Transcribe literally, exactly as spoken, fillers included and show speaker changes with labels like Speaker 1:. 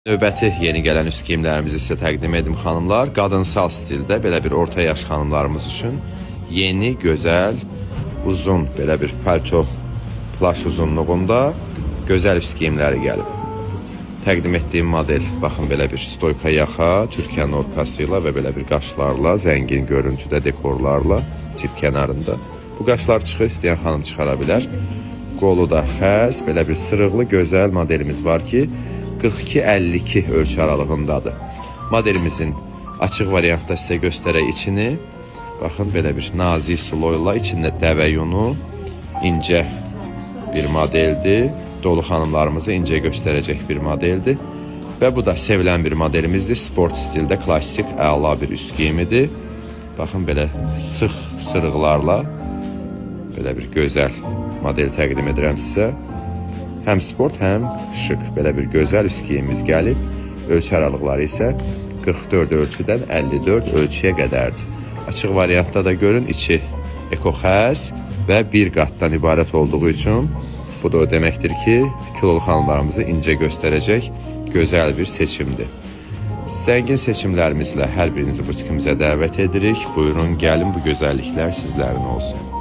Speaker 1: Növbəti yeni gələn üst geyimlərimizi sizə təqdim edim xanımlar. Qadınsal stildə belə bir orta yaş xanımlarımız üçün yeni, gözəl, uzun belə bir palto, plaş uzunluğunda gözəl üst geyimləri gəlib. Təqdim etdiyim model, baxın belə bir stoyka yaxa, türkə norkası ilə və belə bir qaşlarla, zəngin görüntüdə dekorlarla cib kənarında. Bu qaşlar çıxır, istəyən xanım çıxara bilər. Qolu da xəz, belə bir sırıqlı gözəl modelimiz var ki, qırx iki əlli iki ölçü aralığındadır. Modelimizin açıq variantda sizə göstərək içini. Baxın, belə bir nazik sloyla, içində dəvə yunu, incə bir modeldir. Dolu xanımlarımızı incə göstərəcək bir modeldir. Və bu da sevilən bir modelimizdir. Sport stildə klassik, əla bir üst geyimidir. Baxın, belə sıx sırıqlarla belə bir gözəl model təqdim edirəm sizə. Həm sport, həm şık, belə bir gözəl üst geyimimiz gəlib. Ölçü aralıqları isə qırx dörd ölçüdən əlli dörd ölçüyə qədərdir. Açıq variantda da görün, içi ekoxəz və bir qatdan ibarət olduğu üçün bu da o deməkdir ki, kilolu xanımlarımızı incə göstərəcək gözəl bir seçimdir. Zəngin seçimlərimizlə hər birinizi butikimizə dəvət edirik. Buyurun, gəlin, bu gözəlliklər sizlərin olsun.